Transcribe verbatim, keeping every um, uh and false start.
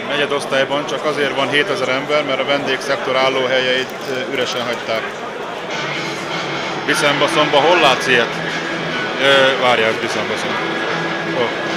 negyedosztályban csak azért van hétezer ember, mert a vendégszektor állóhelyeit üresen hagyták. Biszembaszomba hol látsz ilyet? Várjál, Biszembaszom. Oh.